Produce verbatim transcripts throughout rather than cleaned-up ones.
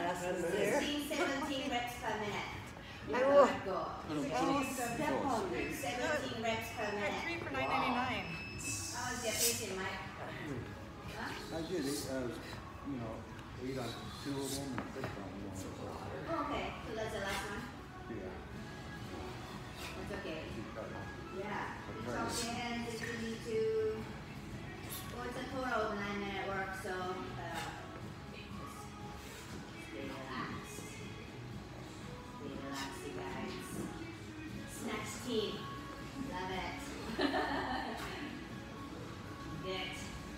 glasses there. sixteen, seventeen reps per minute. I will. Go. Oh, step on me. seventeen reps per minute. Three for nine ninety-nine. How is your patient, Mike? Huh? I did it. I was, you know, eight on two of them and six on one. Oh, okay, so that's the last one? Yeah. That's okay. Keep cutting. Yeah. I'm Drop trying to- your hands if you need to. Well, it's a total of nine minute work, so uh, just stay relaxed. Stay relaxed, you guys. Snatch team. Love it. Good.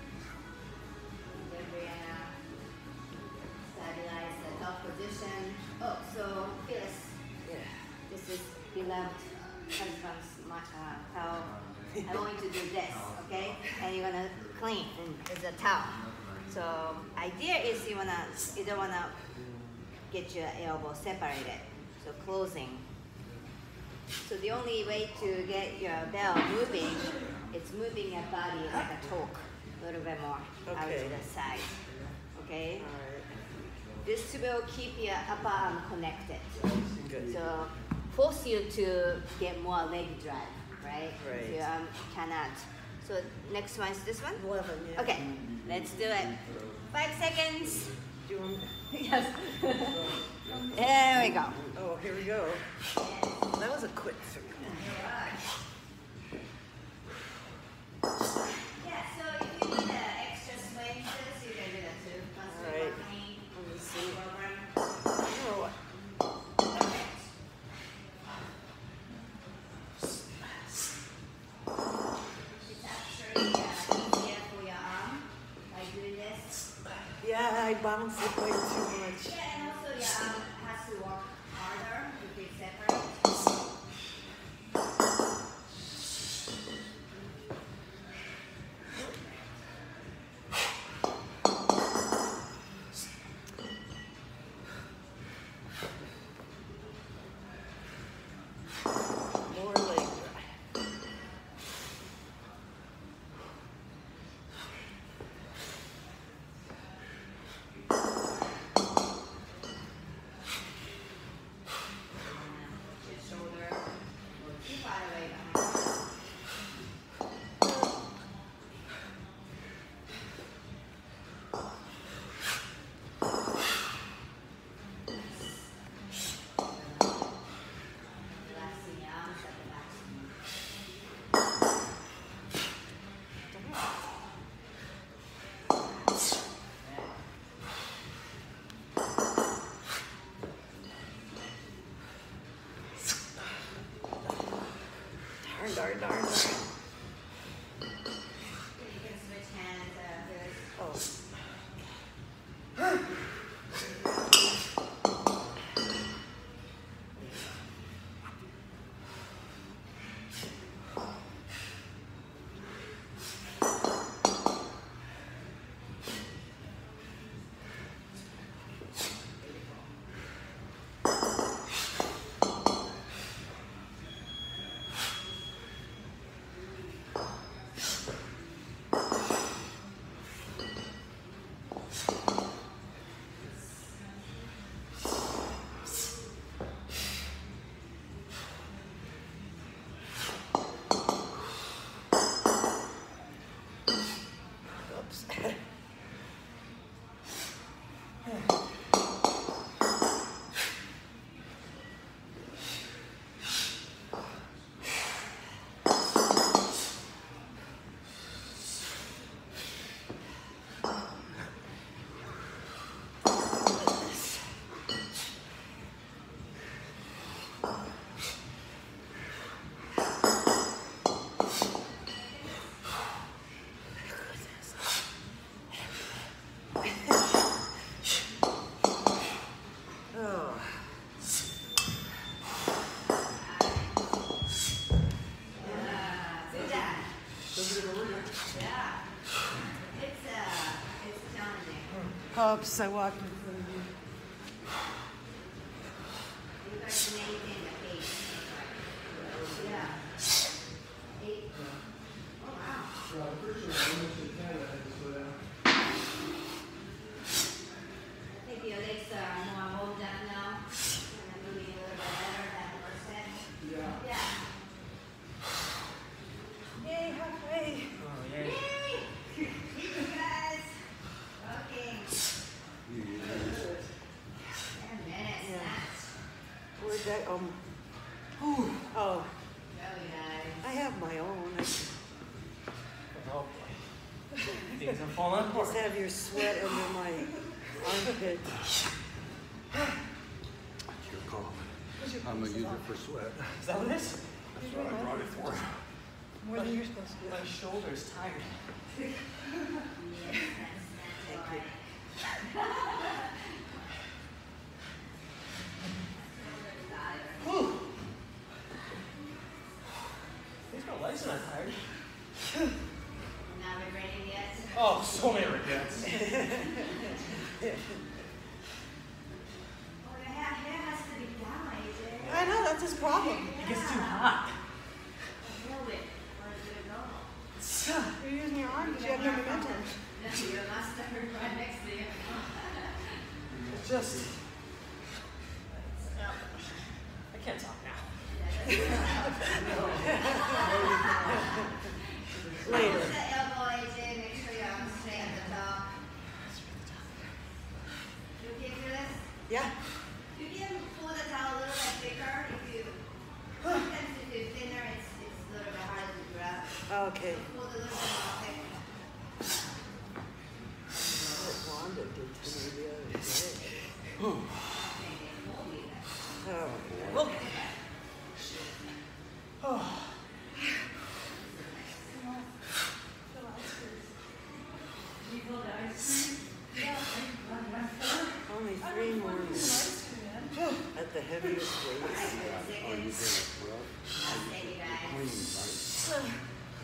Good, Brianna. Stabilize the top position. Oh, so Phyllis, Yeah. this is beloved husband's ma- uh, towel. I'm going to do this, okay? And you're gonna clean with a towel. So idea is you wanna you don't wanna get your elbow separated. So closing. So the only way to get your bell moving is moving your body like a torque a little bit more out Okay. to the side. Okay? All right. This will keep your upper arm connected. Good. So force you to get more leg drive, right? Right. So your arm cannot. So next one is this one? Eleven. Yeah. Okay, let's do it. Five seconds. Do you want? Yes. There we go. Oh, here we go. That was a quick circle. Yeah, so if you need an extra swing to this, you can do that too. Once All we right. working Let me see. program. Oh, Perfect. It's actually uh, easier for your arm by doing this. yeah, I bounced it way too much. Yeah, and also your arm has to work harder if it's separate. More leg drive. Your shoulder will keep out of the way behind. Relaxing your arms at the back. Darn, darn, darn, darn. You can switch hands. Uh, there's Oh. Oops. Oh. good job. Yeah. It's uh, it's challenging. Oops, I walked in front of you. You guys maintain the pace. Yeah. Eight. Oh wow. I think your legs are more Things are falling apart. Just have your sweat under my armpit. It's your call. I'm gonna use it for sweat. Is that what it is? That's what I brought it for. More than you're supposed to do. My shoulder's tired. Yes, that's, that's why. Whew. These my legs are not tired. Not regretting yet? Oh, so many regrets. Oh, your hair, hair has to be down, A J. I know, that's his problem. It gets too hot. Feel it. Where is it going? You're using your arms, you have no momentum. No, your master right next to you. It's just... I can't talk now. Later. Hold the elbow, A J. Make sure your arms straight at the top. You okay for this? Yeah. You can pull the towel a little bit thicker. If you, sometimes if you're thinner, it's, it's a little bit harder to grab. Okay. Pull it a little bit more thick. What Wanda did to me the other day. Oh, well, Oh. only three more minutes at the heaviest weight. Oh, you did it, bro. Thank you, guys. Clean, right?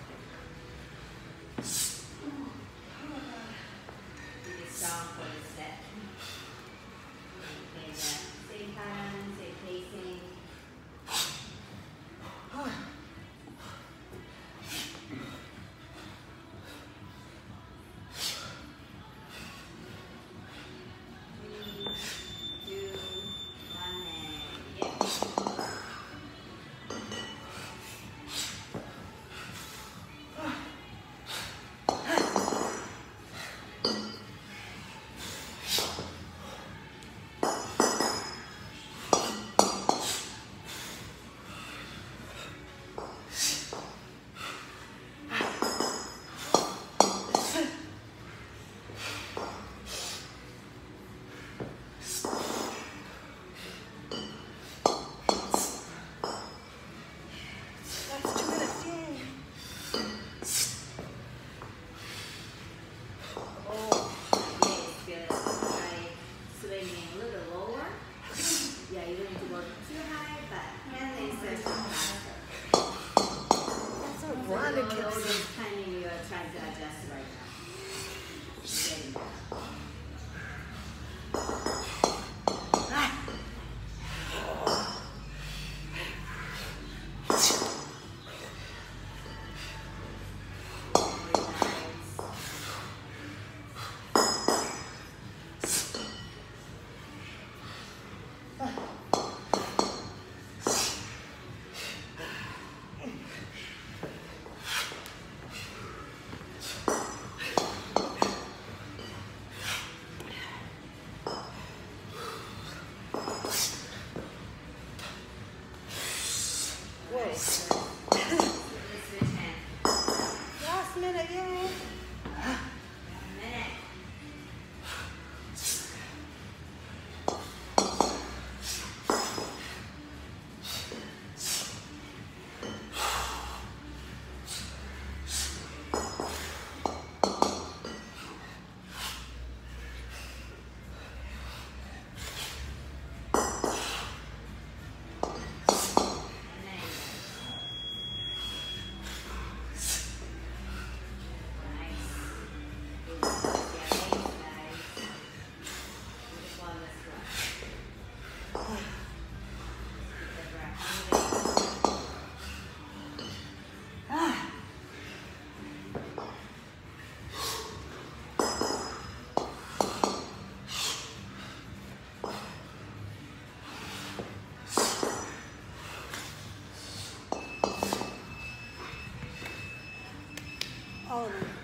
Be strong for the set. Okay, the same time, same pacing. Three, two, one, and yeah. That's two minutes, yay. Oh, yeah, it's good. Try swinging a little lower. Yeah, you don't need to go too high, but hand insertion faster. That's what So Wanda all kept those saying. timing you are trying to adjust right now. Getting there. Very nice. Whoa. Nice. Let's switch hand. Last minute, yay. A minute. And then nice. Good. Yeah, thanks, guys. Just one last one. Keep the breath moving. All of them.